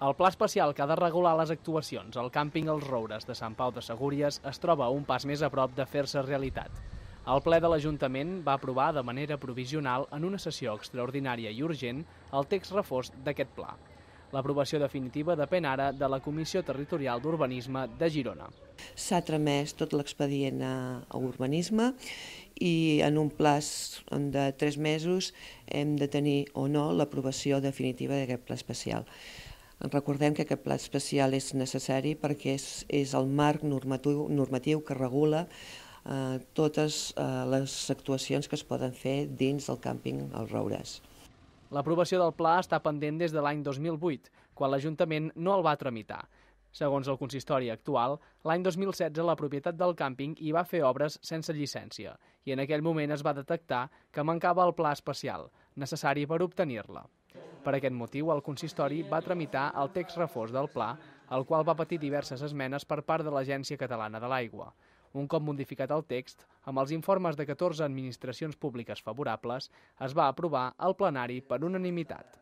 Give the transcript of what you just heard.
El pla especial que ha de regular les actuacions al càmping Els Roures de Sant Pau de Segúries es troba un pas més a prop de fer-se realitat. El ple de l'Ajuntament va aprovar de manera provisional en una sessió extraordinària i urgent el text refós d'aquest pla. L'aprovació definitiva depèn ara de la Comissió Territorial d'Urbanisme de Girona. S'ha tramès tot l'expedient a Urbanisme i en un plaç de 3 mesos hem de tenir o no l'aprovació definitiva d'aquest pla especial. Recordem que aquest pla especial és necessari perquè és el marc normatiu que regula totes les actuacions que es poden fer dins del càmping Els Roures. L'aprovació del pla està pendent des de l'any 2008, quan l'Ajuntament no el va tramitar. Segons el consistori actual, l'any 2016 la propietat del càmping hi va fer obres sense llicència i en aquell moment es va detectar que mancava el pla especial, necessari per obtenir-la. Per aquest motiu, el consistori va tramitar el text refós del pla, el qual va patir diverses esmenes per part de l'Agència Catalana de l'Aigua. Un cop modificat el text, amb els informes de 14 administracions públiques favorables, es va aprovar al plenari per unanimitat.